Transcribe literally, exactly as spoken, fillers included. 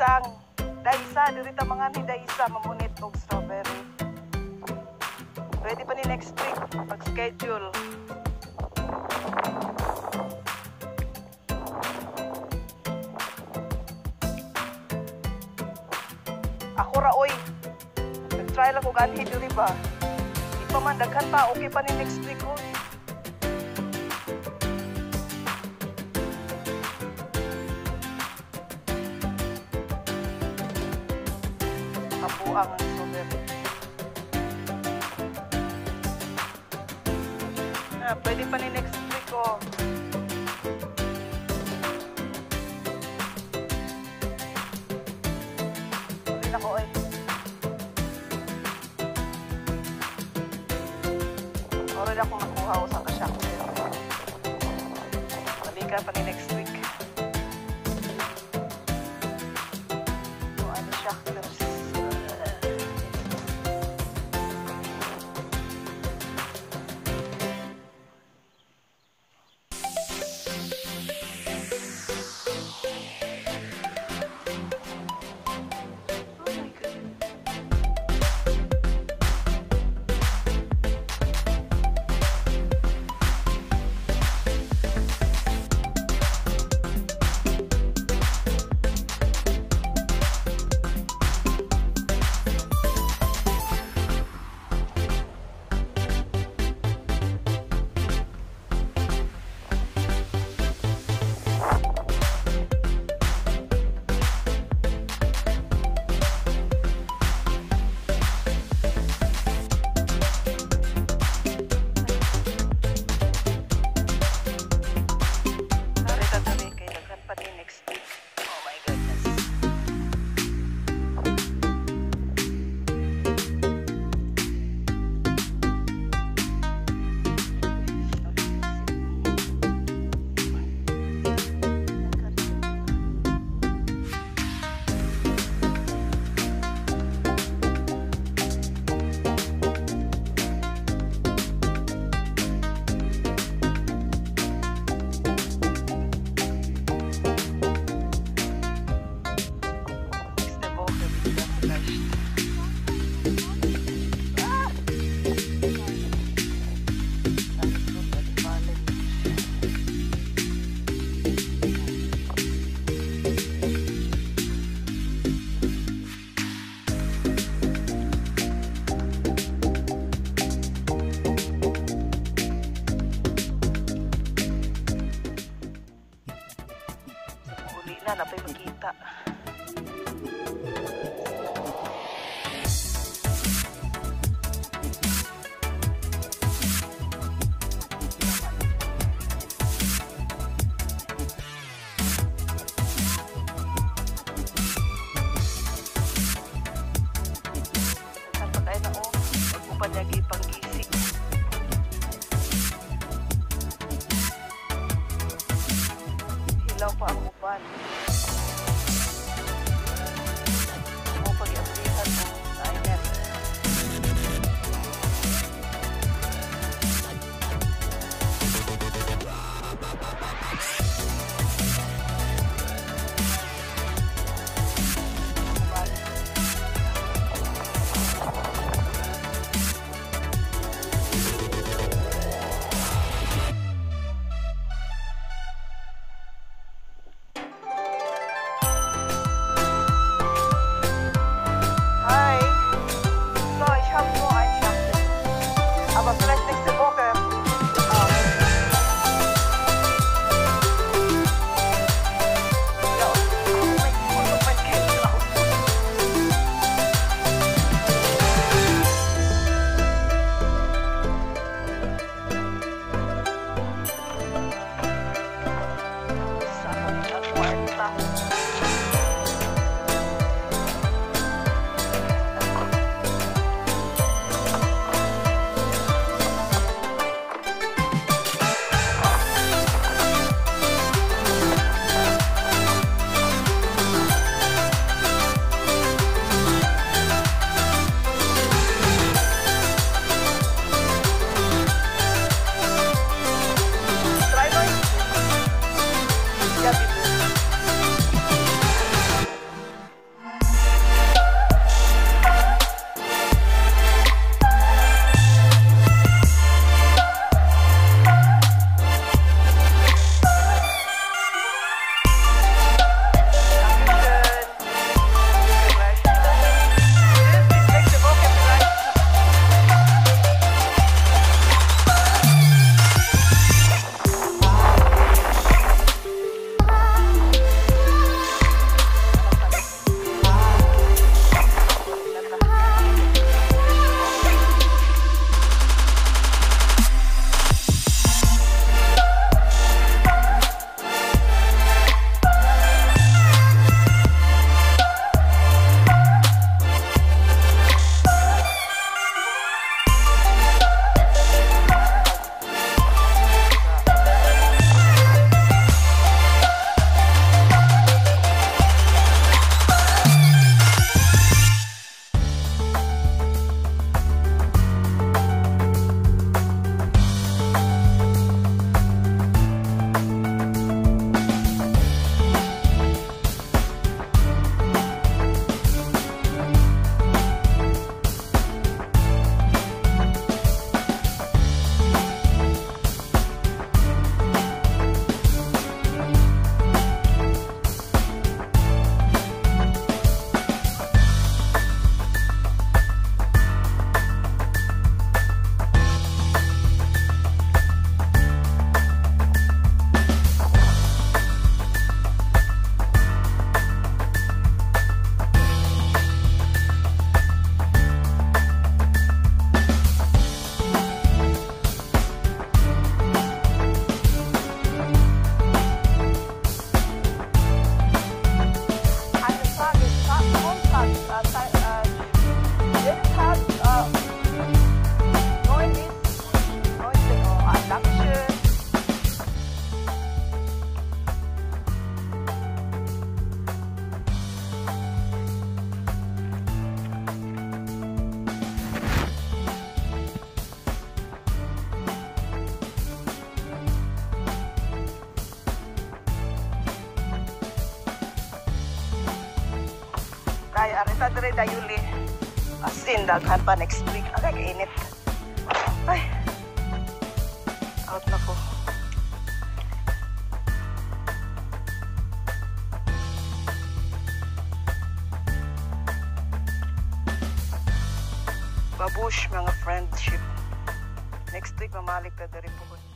daisang. Daisa, dirita mga ni daisa, mamunit og strawberry. Pwede pa ni next week, pag-schedule. Ako ra, oy. Nag-try lang ko ganhi diri ba? Di pa man, daghan pa, okay pa ni next week, oy. Kapuang ang strawberry. Ah, pwede pa ni next week, oh. Ulit ako, eh. Ulit ako makuha ko sa kasakter. Malika pa ni next week. So, ano shakters? Na, napay makita. Saan pa tayo na, oh? Magpupan niya gipang gising. Hilaw pa ang upan. ta dire dayuli. As in, daghan pa next week. Agay, kainit. Ay. Out na ko. Babush, mga friendship. Next week, mamalik na dari po.